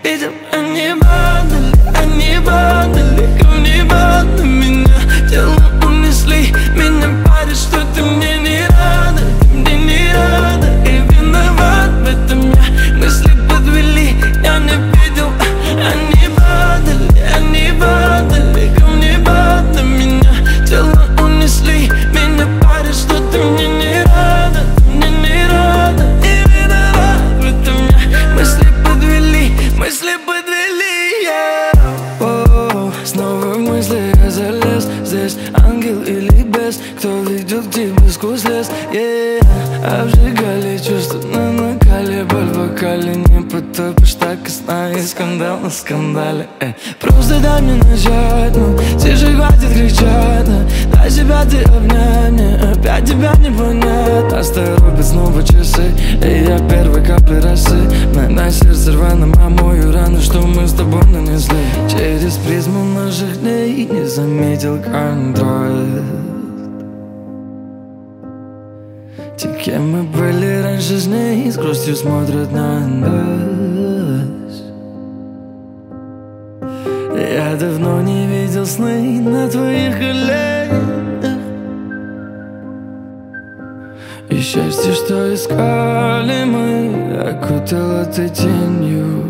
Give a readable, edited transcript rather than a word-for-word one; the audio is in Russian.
видел, они падали, камни падали меня, тело унесли, меня парит, что ты мне не рада, ты мне не рада, и виноват в этом я, мысли подвели, я не видел, они падали, камни падали меня, тело унесли, меня парит, что ты мне не рада, ты мне не рада, и виноват в этом я, мысли подвели, снова в мысли я залез, здесь ангел или бес, кто ведет к тебе сквозь лес, обжигали чувства на накале, боль в вокале, не потопишь так и сна, и скандал на скандале, Просто дай мне начать, ну, тише хватит кричать, дай себя ты обнять, мне опять тебя не понять. Нас торопят снова часы, и я первой капли росы, на сердце рваном омою раны, что мы с тобой нанесли. Через призму наших дней не заметил контроль. Те, кем мы были раньше с ней, с грустью смотрят на нас. Я давно не видел сны на твоих коленях, и счастье, что искали мы, окутало ты тенью.